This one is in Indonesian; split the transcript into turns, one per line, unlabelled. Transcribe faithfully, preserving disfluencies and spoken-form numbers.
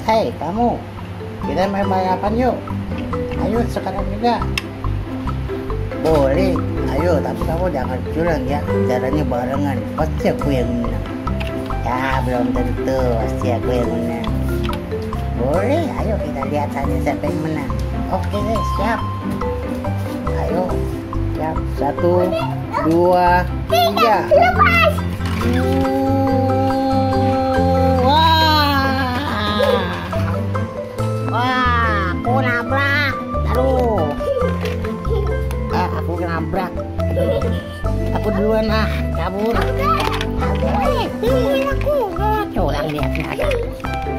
Hei kamu, kita main balapan yuk. Ayo sekarang juga. Boleh, ayo, tapi kamu jangan curang ya. Caranya barengan, pasti aku yang menang. Ya belum tentu, pasti aku yang menang. Boleh, ayo kita lihat aja siapa yang menang. Oke deh, siap. Ayo, siap. Satu, dua, tiga.
Lepas.
Wah, aku nabrak. Aduh. Ah, aku nabrak. Aduh. Aku duluan ah, kabur.
Boleh, pilih aku.
Curang lihatnya.